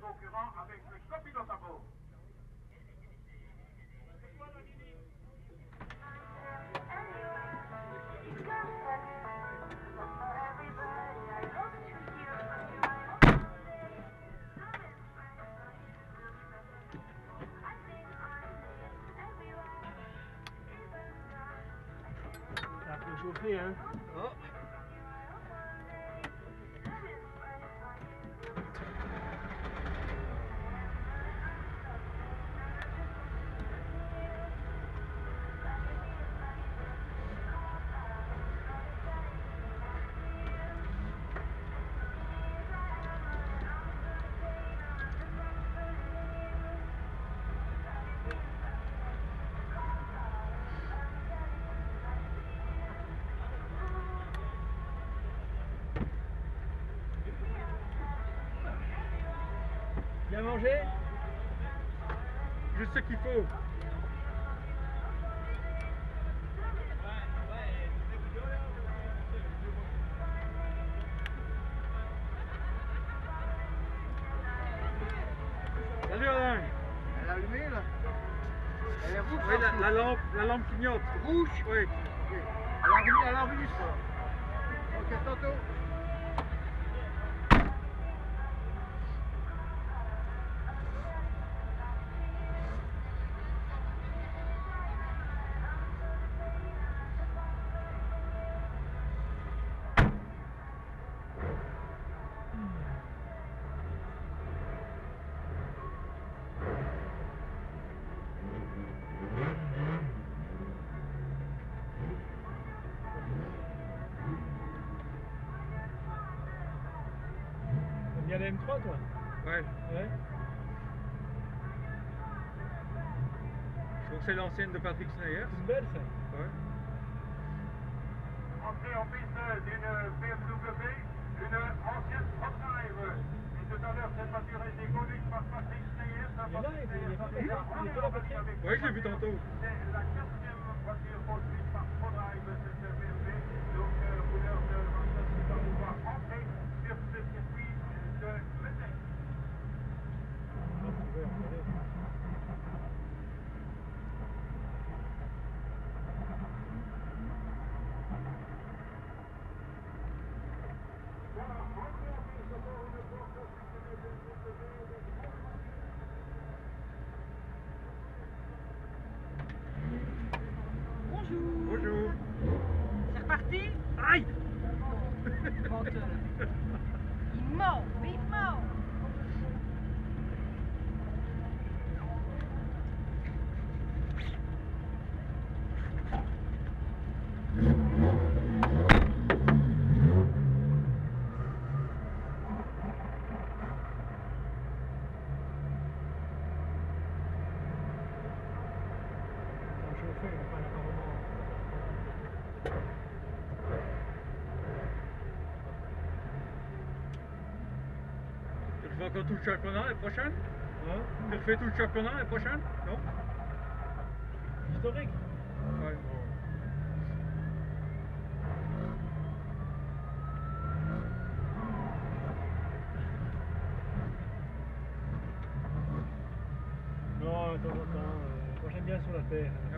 concurrent avec le copilote à bord. Ça peut chauffer, hein. Oh. Bien mangé? Juste ce qu'il faut. Salut Alain. Elle est allumée là? Elle est rouge? Oui, la lampe clignote. Rouge? Oui. Ok. Elle a enregistre. Ok, tantôt. T'aimes bien la M3 toi? Ouais. Ouais. Je trouve que c'est l'ancienne de Patrick Sneyer. C'est une belle ça. Ouais. Entrée en piste d'une BMW, une ancienne ProDrive. Et tout à l'heure, cette voiture a été conduite par Patrick Sneyer. Et là, il est pas déjà là, Patrick. Oui, je l'ai vu tantôt. C'est la quatrième voiture conduite par ProDrive, cette BMW. Donc, couleur de Manchester, nous allons pouvoir entrer sur ce circuit de Metek. Ah, c'est vrai, regardez. Bonjour. C'est reparti? Aïe. Menteur. Il mord, mais il mord. Sans chauffer, il va pas l'apparemment. Tu refais encore tout le championnat l'année prochaine? Hein? Tu refais tout le championnat l'année prochaine? Non? Historique. Ouais. Non, de temps en temps. Moi j'aime bien sur la terre. Ah.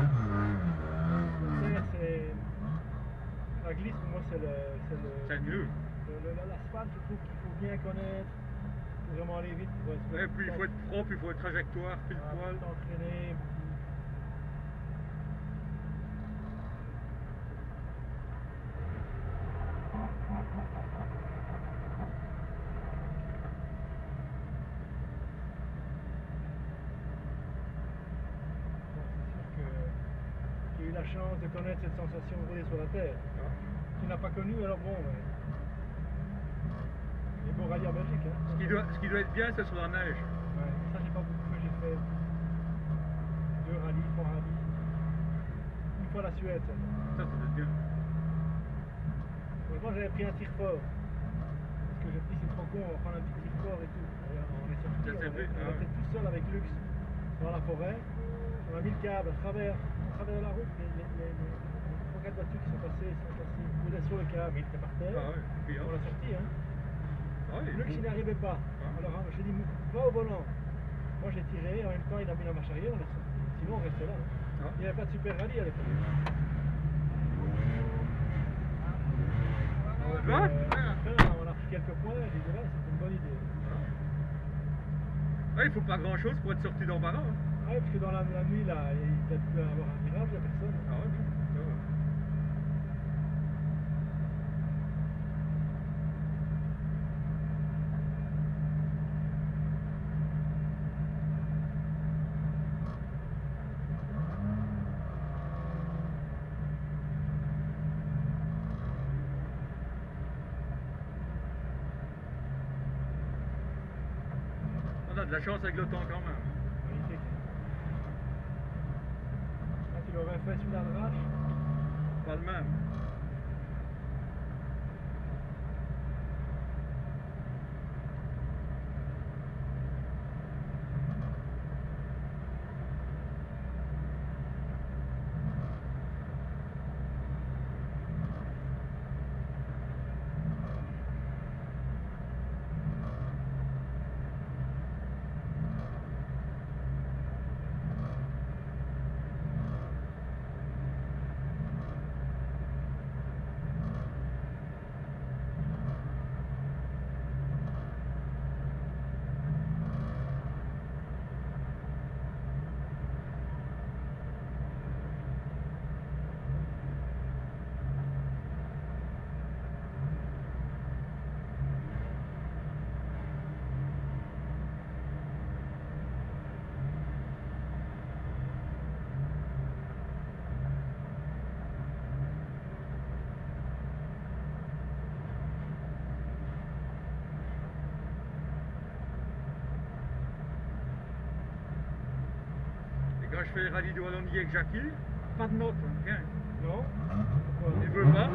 La terre c'est. La glisse pour moi c'est le. C'est mieux. L'asphalte, je trouve qu'il faut bien connaître pour vraiment aller vite. Et puis il faut être propre, il faut être trajectoire, pile poil. T'entraîner. J'ai eu la chance de connaître cette sensation de rouler sur la terre. Tu n'as pas connu, alors bon. Les bons rallyes en Belgique. Hein. Ce qui doit être bien, c'est sur la neige. Ouais, ça j'ai pas beaucoup fait, j'ai fait 2 rallyes, 3 rallyes. Une fois la Suède, ça. Ça, c'est bien. Moi j'avais pris un tir fort. Parce que j'ai pris c'est trop con, on va prendre un petit tir fort et tout. Et on est sorti, Ça, c'est on fait, était tout seul avec Lux dans la forêt. On a mis le câble à travers la route, les 3-4 voitures qui sont passées, il est sur le câble, il était par terre. Ah ouais, et puis, On l'a sorti, hein. Ah ouais, Lux il n'y arrivait pas. Ah. À Alors hein, j'ai dit, va au volant. Moi j'ai tiré, en même temps il a mis la marche arrière, on est sorti. Sinon on restait là. Ah. Il n'y avait pas de super rallye à l'époque. Tu vois Après, on a pris quelques points, j'ai dit là, c'est une bonne idée. Ouais, il faut pas grand chose pour être sorti d'embarras. Hein. Ouais, parce que dans la nuit là, il peut y avoir un virage, il n'y a personne. Ah ouais, non, ça va. On a de la chance avec le temps quand même. Magnifique. Là, tu l'aurais fait celui-là de Rache. Pas le même. Quand je fais le rallye de Wallonie avec Jackie, pas de note, hein, rien. Non? Pourquoi? Il veut pas.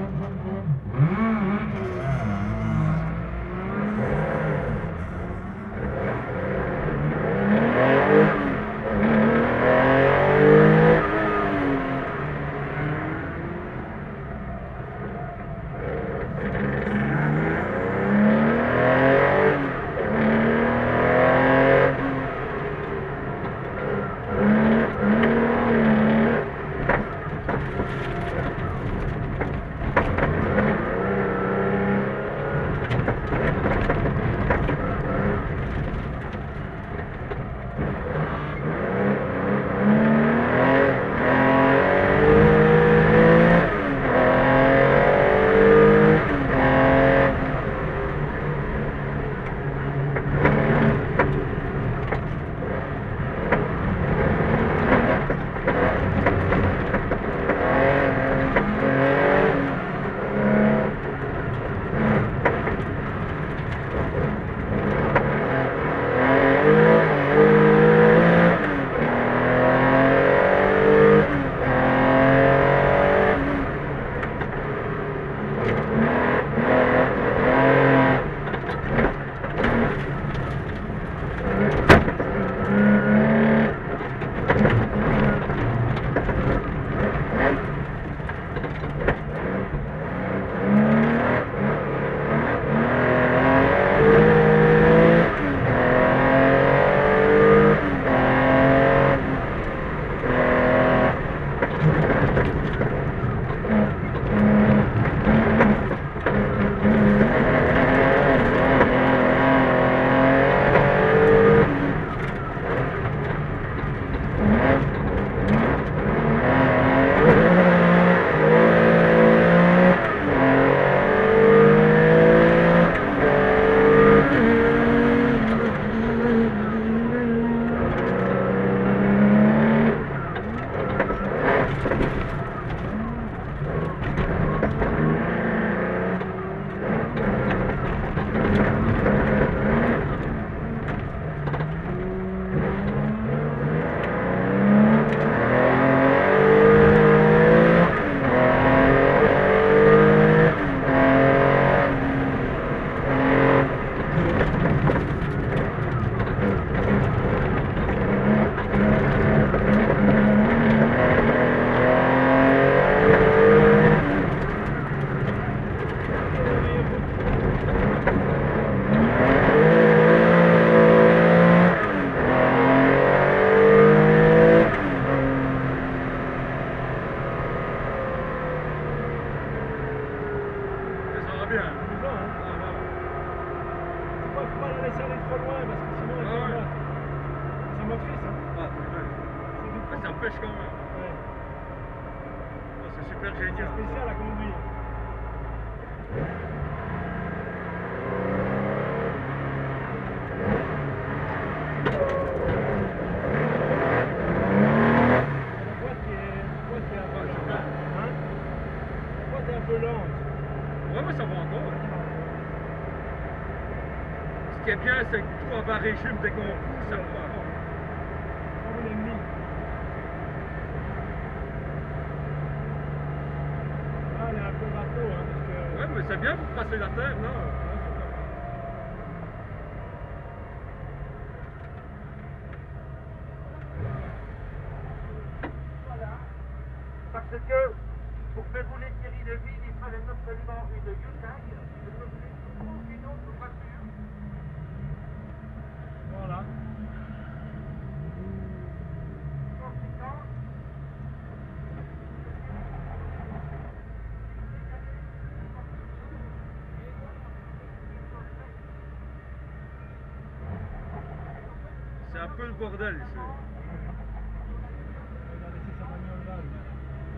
pas la laisser aller trop loin parce que sinon elle Ah ouais. tombe. C'est motrice, hein. Ah, putain. C'est du Ah, ça me pêche quand même. Ouais. Ah, c'est super C'est génial. spécial à conduire. La boîte qui est un peu Ouais, lente. super. Hein? La boîte est un peu lente. Ouais, mais ça va encore. Ce qui est bien, c'est que tout en bas régime, dès qu'on pousse, ça part. Comme une ennemie. Ah, elle est un peu bateau, hein, parce que... Ouais, mais c'est bien pour passer la terre, non? Parce que pour faire rouler Thierry Deville, il fallait absolument une Hyundai, une autre voiture. Voilà. Conséquent, C'est un peu le bordel ici. Il a laissé sa bagnole là. lui.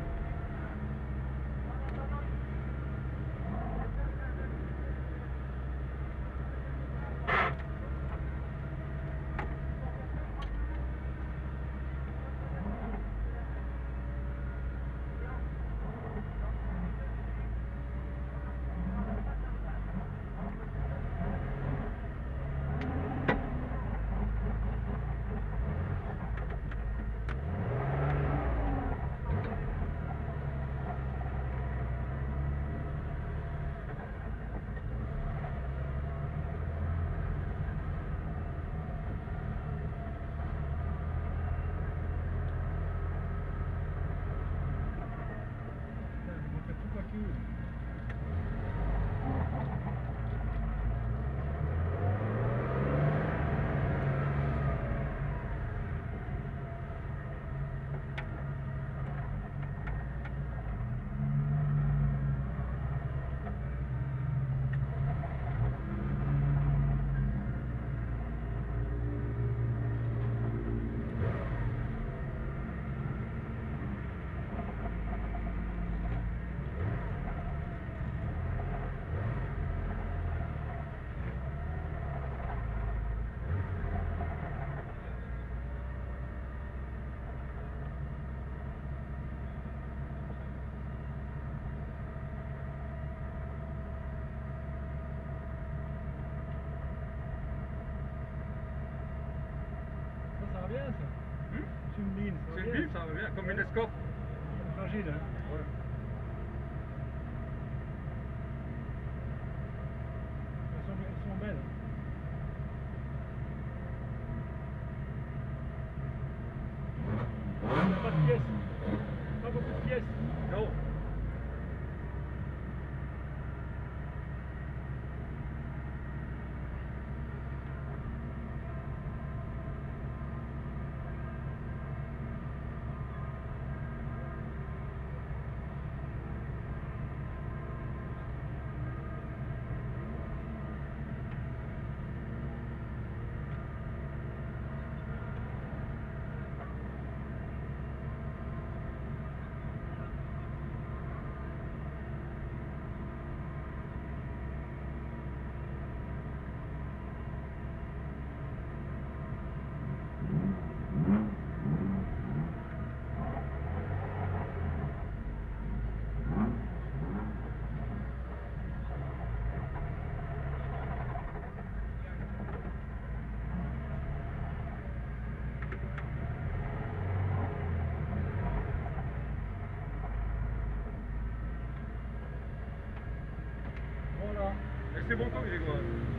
Putain, il fait tout cocu. Ça va bien ça. C'est une ligne, ça va C'est bien. une bille, ça va bien, comme une escorte. Fragile, hein. Ouais. Elles sont belles. Il n'y a pas de pièces. Pas beaucoup de pièces. Non. Voilà. Et c'est bon temps, Grégoire.